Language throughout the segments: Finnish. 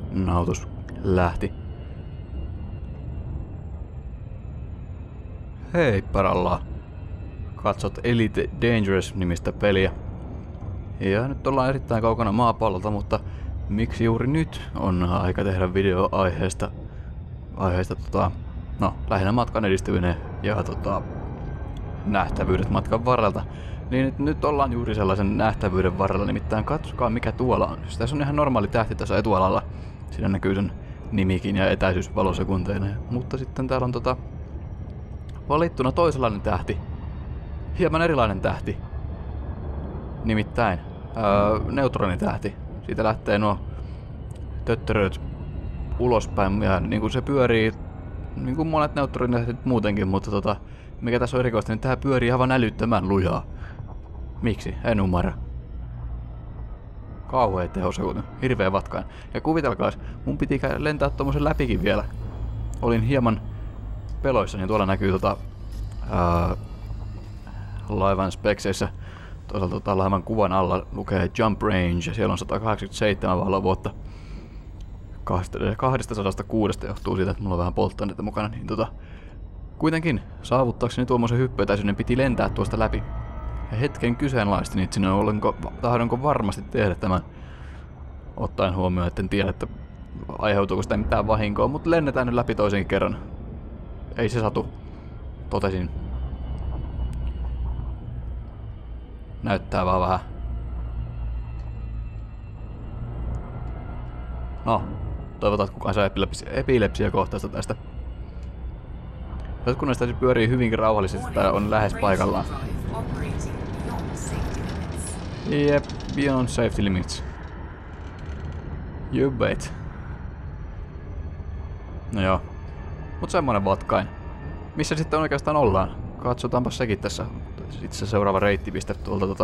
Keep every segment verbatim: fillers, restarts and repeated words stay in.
nautus lähti. Hei paralla. Katsot Elite Dangerous-nimistä peliä. Ja nyt ollaan erittäin kaukana maapallolta, mutta miksi juuri nyt on aika tehdä video aiheesta, aiheesta tota, no, lähinnä matkan edistyminen ja tota, nähtävyydet matkan varrelta. Niin nyt ollaan juuri sellaisen nähtävyyden varrella, nimittäin katsokaa mikä tuolla on. Siis tässä on ihan normaali tähti tässä etualalla. Siinä näkyy sen nimikin ja etäisyys valosekunteina. Mutta sitten täällä on tota, valittuna toisenlainen tähti. Hieman erilainen tähti. Nimittäin öö, neutronitähti. Siitä lähtee nuo töttöröt ulospäin ja niin kuin se pyörii niin kuin monet neutronitähtit muutenkin, mutta tota, mikä tässä on erikoista, niin tää pyörii aivan älyttömän lujaa. Miksi? En ymmärrä. Kauhea tehosekunti. Hirveä vatkaan. Ja kuvitelkaas, mun piti lentää tommosen läpikin vielä. Olin hieman peloissani. Tuolla näkyy tota ää, laivan spekseissä. Toisaalta tota, laivan kuvan alla lukee Jump Range ja siellä on sata kahdeksankymmentäseitsemän valovuotta. kaksisataakuusi johtuu siitä, että mulla on vähän polttoaineita mukana. Niin tota, kuitenkin saavuttaakseni tuommoisen hyppyötäisyyden piti lentää tuosta läpi. Ja hetken kyseenalaistin itse, olenko, tahdonko varmasti tehdä tämän ottaen huomioon, etten tiedä, että aiheutuuko sitä mitään vahinkoa, mutta lennetään nyt läpi toisenkin kerran. Ei se satu, totesin. Näyttää vaan vähän. No, toivotaan, että kukaan saa epilepsia, epilepsia kohtaista tästä. Jotkut näistä pyörii hyvinkin rauhallisesti, tää on lähes paikallaan. Jep, beyond safety limits. You bet. No joo. Mut semmonen vatkain. Missä sitten oikeastaan ollaan? Katsotaanpa sekin tässä. Sitten se seuraava reittipiste tuolta tota...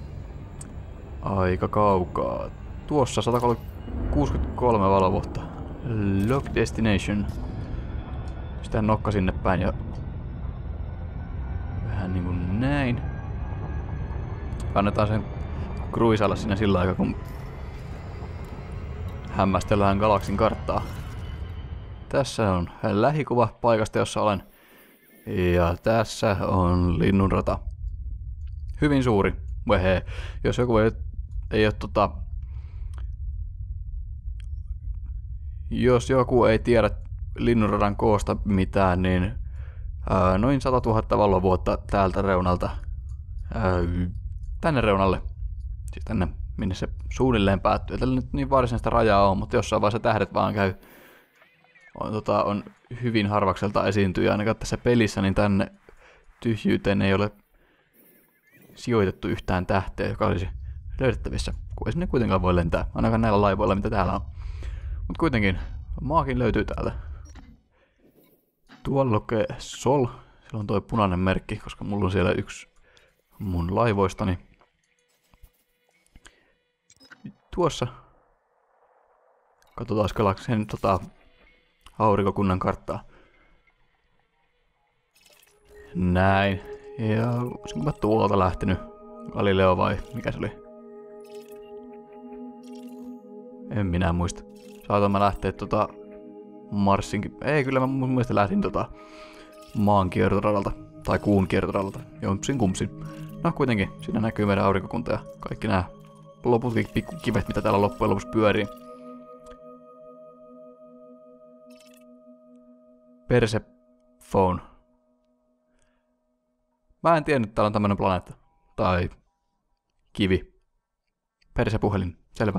aika kaukaa. Tuossa sata kuusikymmentäkolme valovuotta. Lock destination. Sitten nokka sinne päin ja... vähän niinku näin. Annetaan sen kruisailla siinä sillä aikaa, kun hämmästellään galaksin karttaa. Tässä on lähikuva paikasta, jossa olen. Ja tässä on linnunrata. Hyvin suuri. Vehe. Jos joku ei, ei ole tota... Jos joku ei tiedä linnunradan koosta mitään, niin ää, noin sata tuhatta valovuotta täältä reunalta ää, tänne reunalle. Siis tänne, minne se suunnilleen päättyy. Tällä nyt niin varsinaista rajaa on, mutta jossain vaiheessa tähdet vaan käy. On, tota, on hyvin harvakselta esiintyy, ja ainakaan tässä pelissä, niin tänne tyhjyyteen ei ole sijoitettu yhtään tähteä, joka olisi löydettävissä. Kun ei sinne kuitenkaan voi lentää, ainakaan näillä laivoilla, mitä täällä on. Mutta kuitenkin, maakin löytyy täältä. Tuolla lukee Sol. Siellä on toi punainen merkki, koska mulla on siellä yksi mun laivoistani. Tuossa. Katsotaan galaksin tota, aurinkokunnan karttaa. Näin. Ja olisinko mä tuolta lähtenyt? Galileo vai mikä se oli? En minä muista. Saatan mä lähteä tota Marsinkin. Ei, kyllä mä mun mielestä lähdin tota maan kiertoradalta. Tai kuun kiertoradalta. Jompsin kumpsin. No kuitenkin, siinä näkyy meidän aurinkokunta ja kaikki nämä loputkin pikkukivet, mitä täällä loppujen lopuksi pyörii. Persephone. Mä en tiennyt, että täällä on tämmönen planeetta. Tai kivi. Persepuhelin. Selvä.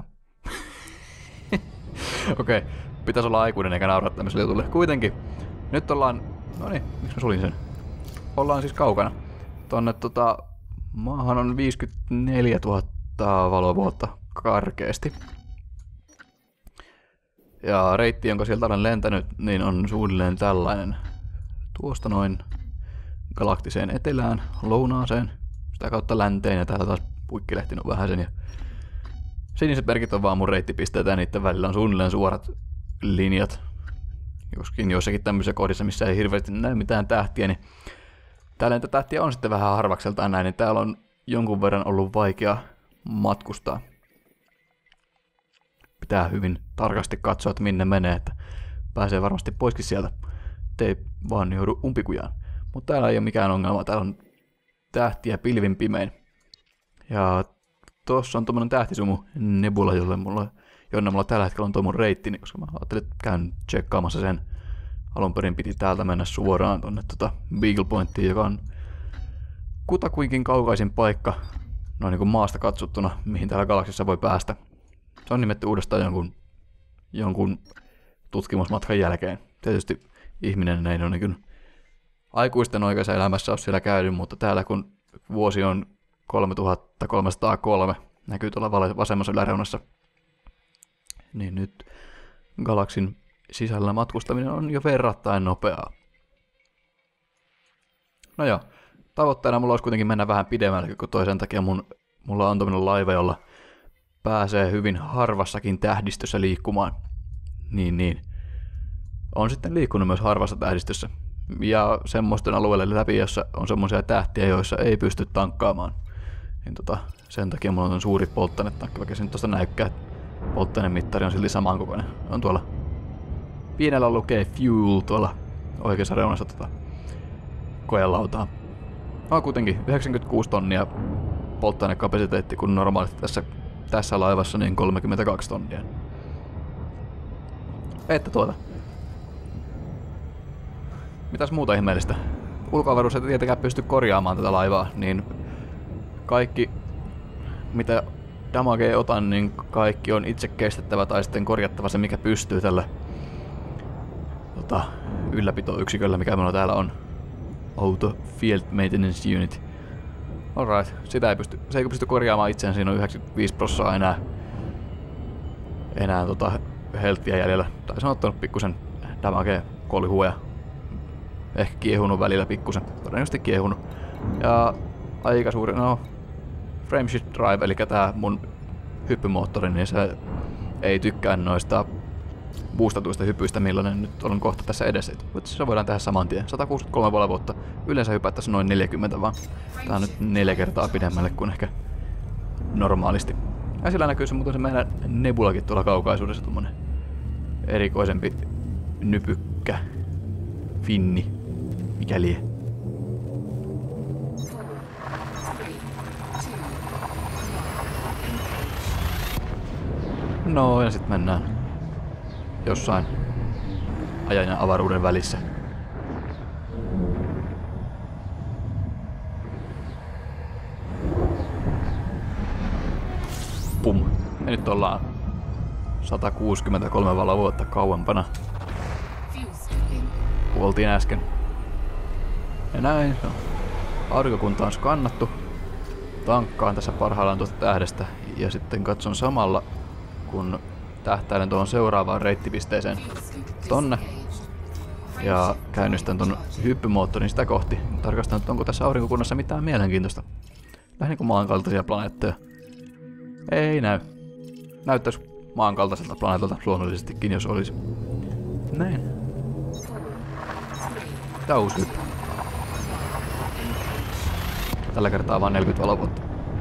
Okei, okay. Pitäis olla aikuinen eikä nauraa tämmöiselle jutulle. Kuitenkin, nyt ollaan... Noniin, miksi mä sulin sen? Ollaan siis kaukana. Tonne tota... Maahan on viisikymmentäneljätuhatta valovuotta karkeasti. Ja reitti, jonka sieltä olen lentänyt, niin on suunnilleen tällainen. Tuosta noin galaktiseen etelään, lounaaseen, sitä kautta länteen ja täällä taas puikkilehti on vähäsen. Ja siniset merkit on vaan mun reittipisteitä ja niiden välillä on suunnilleen suorat linjat. Joskin joissakin tämmöisissä kohdissa, missä ei hirveästi näy mitään tähtiä, niin täällä niitä tähtiä on sitten vähän harvakseltaan näin, niin täällä on jonkun verran ollut vaikea matkustaa. pitää hyvin tarkasti katsoa, että minne menee, että pääsee varmasti poiskin sieltä, ettei vaan joudu umpikujaan. Mutta täällä ei ole mikään ongelma, täällä on tähtiä pilvin pimein. Ja tossa on tommonen tähtisumu Nebula, jolle mulla, jonne mulla tällä hetkellä on toi mun reittini, koska mä ajattelin, että käyn tsekkaamassa sen. Alun perin piti täältä mennä suoraan tonne tota Beagle Pointtiin, joka on kutakuinkin kaukaisin paikka, noin niin kuin maasta katsottuna, mihin täällä galaksissa voi päästä. Se on nimetty uudestaan jonkun, jonkun tutkimusmatkan jälkeen. Tietysti ihminen ei ole niin kuin aikuisten oikeassa elämässä ole siellä käynyt, mutta täällä kun vuosi on kolmetuhatta kolmesataakolme, näkyy tuolla vasemmassa yläreunassa, niin nyt galaksin sisällä matkustaminen on jo verrattain nopeaa. No joo, tavoitteena mulla olisi kuitenkin mennä vähän pidemmälle kuin toi, sen takia mun, mulla on tommoinen laiva, jolla pääsee hyvin harvassakin tähdistössä liikkumaan. Niin, niin. On sitten liikkunut myös harvassa tähdistössä. Ja semmoisten alueelle läpi, jossa on semmoisia tähtiä, joissa ei pysty tankkaamaan. Niin tota, sen takia mulla on suuri polttoainetankki, vaikka se nyt tosta näykkää, että polttoainemittari on silti samankokoinen. On tuolla pienellä lukee fuel tuolla oikeassa reunassa tota koelautaa. On kuitenkin yhdeksänkymmentäkuusi tonnia polttoainekapasiteetti, kun normaalisti tässä, tässä laivassa niin kolmekymmentäkaksi tonnia. Että tuota. Mitäs muuta ihmeellistä? Ulkoavaruus ei tietenkään pysty korjaamaan tätä laivaa, niin kaikki mitä damagea otan, niin kaikki on itse kestettävä tai sitten korjattava se, mikä pystyy tällä tota, ylläpitoyksiköllä, mikä meillä täällä on. Auto Field Maintenance Unit. Alright, sitä ei pysty, se ei pysty korjaamaan itseään, siinä on yhdeksänkymmentäviisi prosenttia enää, enää tota, helttiä jäljellä. Tai se on ottanut pikkusen damagea kolihua ja ehkä kiehunut välillä pikkusen, todennäköisesti kiehunut. Ja aika suuri, no Frameshift Drive, eli tää mun hyppymoottori, niin se ei tykkää noista boostatuista hypyistä, millainen nyt on kohta tässä edessä. Se voidaan tehdä saman tien. sata kuusikymmentäkolme pilkku viisi vuotta. Yleensä hypättäisiin noin neljäkymmentä vaan. Tää on nyt neljä kertaa pidemmälle kuin ehkä normaalisti. Ja sillä näkyy se muuten se meidän Nebulakin tuolla kaukaisuudessa, tommonen erikoisempi nypykkä finni. Mikä lie? No ja sit mennään jossain ajan ja avaruuden välissä. Pum. Ja nyt ollaan sata kuusikymmentäkolme valovuotta kauempana. Kuoltiin äsken. Ja näin se on. Aurinkokunta on skannattu. Tankkaan tässä parhaillaan tuosta tähdestä. Ja sitten katson samalla, kun tähtäilen tuohon seuraavaan reittipisteeseen tonne. Ja käynnistän ton hyppymoottorin sitä kohti. Tarkastan, että onko tässä aurinkokunnassa mitään mielenkiintoista. Vähän niinku maan kaltaisia planeettoja. Ei näy. Näyttäisi maan kaltaiselta planeetalta luonnollisestikin, jos olisi. Näin. Tää uusi hyppy. Tällä kertaa vaan neljäkymmentä valovuotta.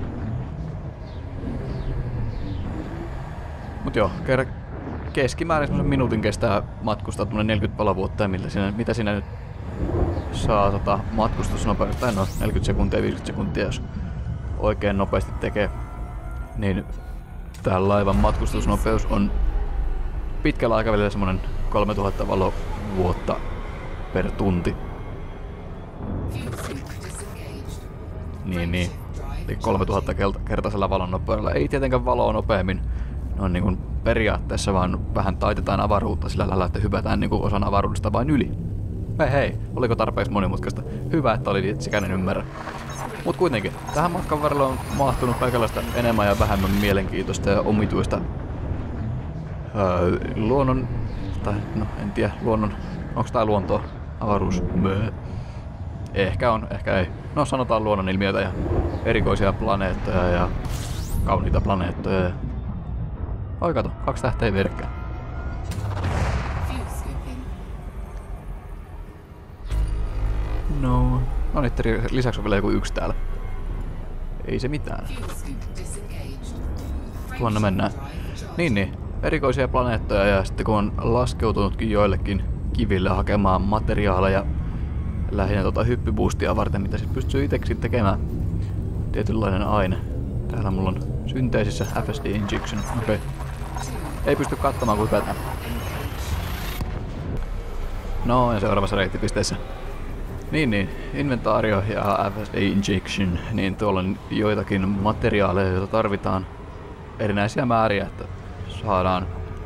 Mut joo, keskimäärin semmosen minuutin kestää matkustaa tuonne neljäkymmentä valovuotta, ja millä siinä, mitä siinä nyt saa tota, matkustusnopeutta, no neljäkymmentä sekuntia, viisikymmentä sekuntia, jos oikein nopeasti tekee, niin tää laivan matkustusnopeus on pitkällä aikavälillä semmonen kolmetuhatta valovuotta per tunti. Niin, niin. Eli kolmetuhatta kertaisella valon nopeudella. Ei tietenkään valoa nopeammin. Ne on niin kuin periaatteessa vaan vähän taitetaan avaruutta sillä lailla, että hypätään niin kuin osan avaruudesta vain yli. Hei hei, oliko tarpeeksi monimutkaista? Hyvä, että oli sikäinen ymmärrä. Mut kuitenkin, tähän matkan varrella on mahtunut kaikenlaista enemmän ja vähemmän mielenkiintoista ja omituista öö, luonnon, tai no en tiedä, luonnon, onks tää luontoa? Avaruus? Möö. Ehkä on, ehkä ei. No sanotaan luonnonilmiöitä ja erikoisia planeettoja ja kauniita planeettoja ja... Oi kato, kaksi tähteä ei vierekään. No, no niitten lisäksi on vielä joku yksi täällä. Ei se mitään. Tuonne mennään. Niin niin, erikoisia planeettoja ja sitten kun on laskeutunutkin joillekin kiville hakemaan materiaaleja lähinnä tota hyppyboostia varten, mitä sit pystyy itekin tekemään. Tietynlainen aine. Täällä mulla on synteesissä F S D injection. Okei. Okay. Ei pysty katsomaan kuin hypätään. No ja seuraavassa reittipisteessä. Niin niin, inventaario ja F S D injection, niin tuolla on joitakin materiaaleja, joita tarvitaan erinäisiä määriä, että saadaan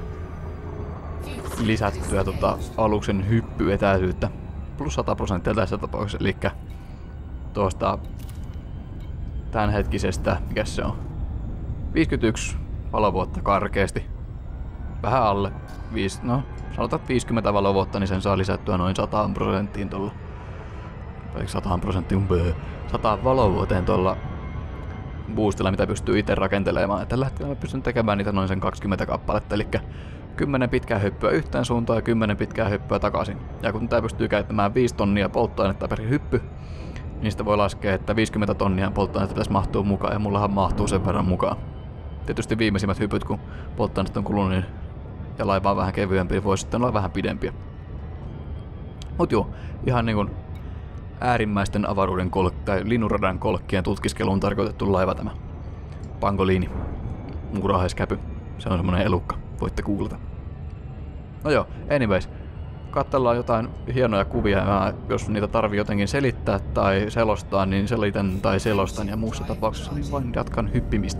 lisättyä tota aluksen hyppyetäisyyttä. Plus sata prosenttia tässä tapauksessa, eli tuosta tämänhetkisestä, mikä se on, viisikymmentäyksi valovuotta karkeasti. Vähän alle, viisi, no sanotaan viisikymmentä valovuotta, niin sen saa lisättyä noin sata prosenttiin tuolla. Eikö sata prosenttiin, sata valovuoteen tuolla boostilla, mitä pystyy itse rakentelemaan. Tällä hetkellä mä pystyn tekemään niitä noin sen kaksikymmentä kappaletta, eli kymmenen pitkää hyppyä yhteen suuntaan ja kymmenen pitkää hyppyä takaisin. Ja kun tää pystyy käyttämään viisi tonnia polttoainetta per hyppy, niin sitä voi laskea, että viisikymmentä tonnia polttoainetta pitäisi mahtua mukaan, ja mullahan mahtuu sen verran mukaan. Tietysti viimeisimmät hypyt, kun polttoainetta on kulunut, niin ja laiva on vähän kevyempi, voi sitten olla vähän pidempiä. Mut joo, ihan niinku äärimmäisten avaruuden kolk tai linnunradan kolkkien tutkiskeluun tarkoitettu laiva tämä. Pangoliini. Muurahaiskäpy. Se on semmonen elukka. Voitte googlata. No joo, anyways. Katsellaan jotain hienoja kuvia, ja jos niitä tarvii jotenkin selittää tai selostaa, niin selitän tai selostan, ja muussa tapauksessa niin vain jatkan hyppimistä.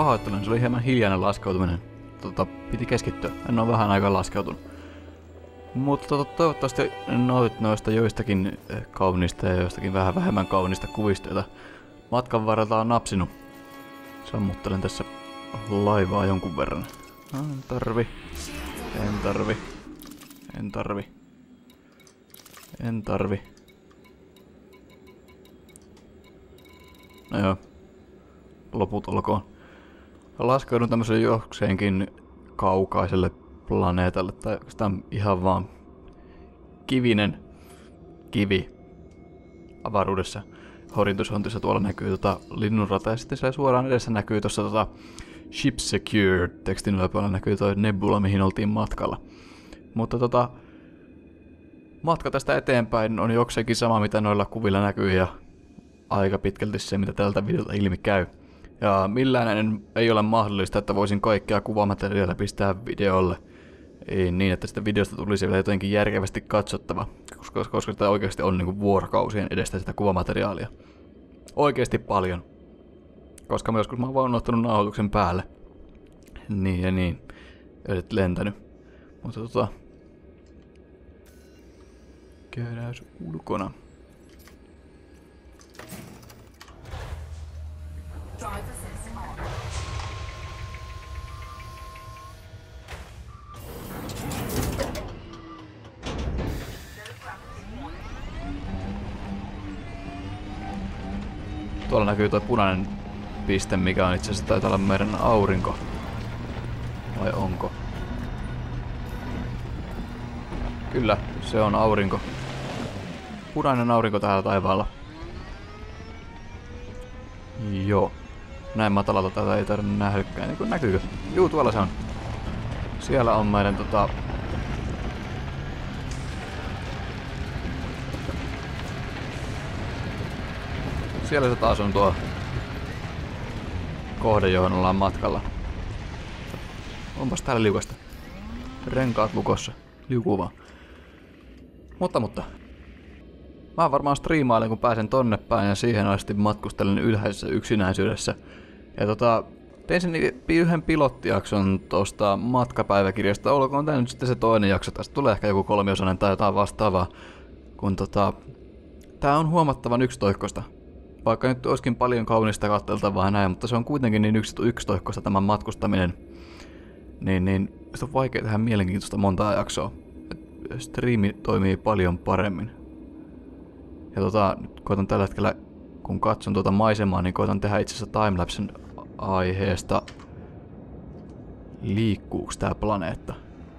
pahoittelen, se oli hieman hiljainen laskeutuminen. Tota, piti keskittyä, en ole vähän aikaa laskeutunut. Mutta tota, toivottavasti nautit noista joistakin kauniista ja joistakin vähän vähemmän kauniista kuvista, joita matkan varrella on napsinut. Sammuttelen tässä laivaa jonkun verran. En tarvi. En tarvi. En tarvi. En tarvi. No joo. Loput olkoon. Laskeudun tämmöisen jokseenkin kaukaiselle planeetalle, tai oikeastaan ihan vaan kivinen kivi avaruudessa. Horisonttissa tuolla näkyy tota linnunrata ja sitten siellä suoraan edessä näkyy tuossa tota Ship Secure tekstin yläpuolella näkyy toi nebula, mihin oltiin matkalla. Mutta tota matka tästä eteenpäin on jokseenkin sama mitä noilla kuvilla näkyy ja aika pitkälti se mitä tältä videolta ilmi käy. Ja millään ei ole mahdollista, että voisin kaikkea kuvamateriaalia pistää videolle. Ei niin, että sitä videosta tulisi vielä jotenkin järkevästi katsottava, koska, koska sitä oikeasti on niinku vuorokausien edestä sitä kuvamateriaalia. Oikeasti paljon. Koska mä joskus mä oon vaan ottanut nauhoituksen päälle. Niin ja niin. Ja sit lentänyt. Mutta tota... käydään ulkona. Tuolla näkyy tuo punainen piste, mikä on itse asiassa taitaa olla meidän aurinko. Vai onko? Kyllä, se on aurinko. Punainen aurinko täällä taivaalla. Joo. Näin matalalta tätä ei tarvitse nähdäkään. Niin näkyykö? Juu, tuolla se on. Siellä on meidän tota... Siellä se taas on tuo kohde, johon ollaan matkalla. Onpas täällä liukasta. Renkaat lukossa. Liukuu vaan. Mutta, mutta. Mä varmaan striimailen, kun pääsen tonne päin ja siihen asti matkustelen ylhäisessä yksinäisyydessä. Ja tota, tein sen yhden pilottijakson tosta matkapäiväkirjasta. Olkoon tää nyt sitten se toinen jakso. Tästä tulee ehkä joku kolmiosainen tai jotain vastaavaa. Kun tota, tää on huomattavan yksitoikkoista. Vaikka nyt olisikin paljon kaunista katseltavaa näin, mutta se on kuitenkin niin yksitoikkoista tämä matkustaminen. Niin, niin se on vaikea tehdä mielenkiintoista montaa jaksoa. Et striimi toimii paljon paremmin. Ja tota, nyt koitan tällä hetkellä, kun katson tuota maisemaa, niin koitan tehdä itse asiassa timelapsen aiheesta. Liikkuuks tää planeetta?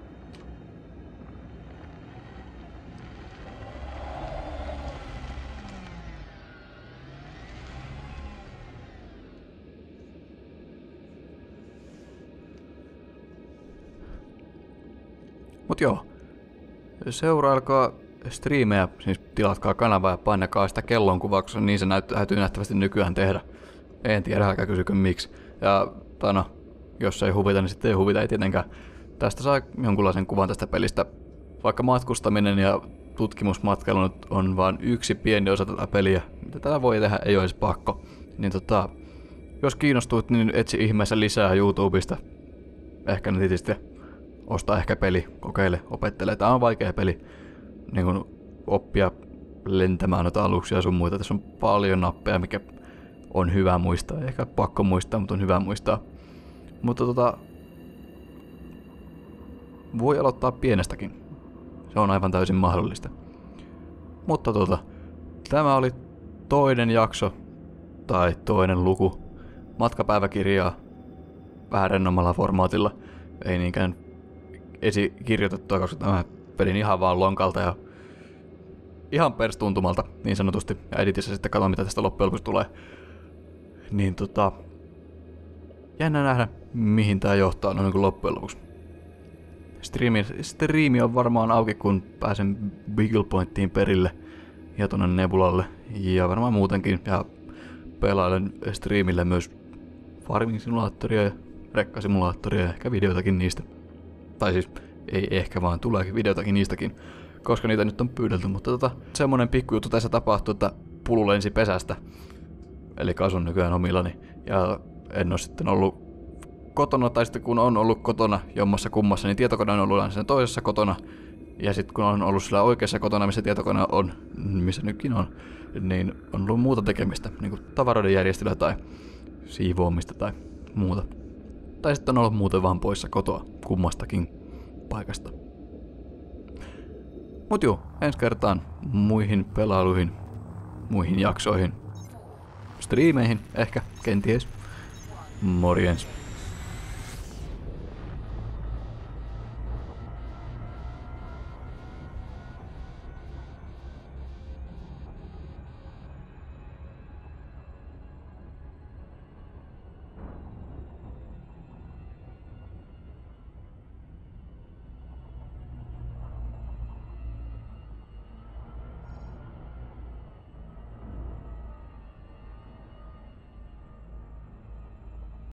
Mut joo, seurailkaa striimejä, siis tilatkaa kanavaa ja painakaa sitä kellonkuvaa, koska niin se täytyy nähtävästi nykyään tehdä. En tiedä, älkää kysykö miksi. Ja tai no, jos ei huvita, niin sitten ei huvita, ei tietenkään. Tästä saa jonkunlaisen kuvan tästä pelistä. Vaikka matkustaminen ja tutkimusmatkailu on vain yksi pieni osa tätä peliä, mitä tätä voi tehdä, ei ole edes pakko. Niin tota, jos kiinnostuit, niin etsi ihmeessä lisää YouTubesta. Ehkä netistä. Ostaa ehkä peli, kokeile, opettele. Tää on vaikea peli. Niin kun oppia lentämään noita aluksia ja sun muita. Tässä on paljon nappeja, mikä on hyvä muistaa. Ehkä pakko muistaa, mutta on hyvä muistaa. Mutta tota... voi aloittaa pienestäkin. Se on aivan täysin mahdollista. Mutta tota... tämä oli toinen jakso. Tai toinen luku. Matkapäiväkirjaa. Vähän rennommalla formaatilla. Ei niinkään esikirjoitettua, koska mä pelin ihan vaan lonkalta ja ihan perstuntumalta niin sanotusti. Ja editissä sitten katson mitä tästä loppujen lopuksi tulee. Niin tota... jännä nähdä mihin tää johtaa noin niin loppujen lopuksi. Striimi, striimi on varmaan auki kun pääsen Beagle Pointtiin perille ja tonne Nebulalle. Ja varmaan muutenkin. Ja pelailen striimille myös farming-simulaattoria ja rekkasimulaattoria ja ehkä videotakin niistä. Tai siis ei ehkä vaan tuleekin videotakin niistäkin, koska niitä nyt on pyydelty, mutta tota, semmonen pikkujuttu tässä tapahtuu, että pulu lensi pesästä. Eli asun nykyään omillani. Ja en oo sitten ollut kotona, tai sitten kun on ollut kotona jommassa kummassa, niin tietokone on ollut aina sen toisessa kotona. Ja sitten kun on ollut sillä oikeassa kotona, missä tietokone on, missä nytkin on, niin on ollut muuta tekemistä, niin kuin tavaroiden järjestelyä tai siivoamista tai muuta. Tai sitten on ollut muuten vaan poissa kotoa kummastakin paikasta. Mut juu, ensi kertaan muihin pelailuihin, muihin jaksoihin, striimeihin ehkä, kenties. Morjens.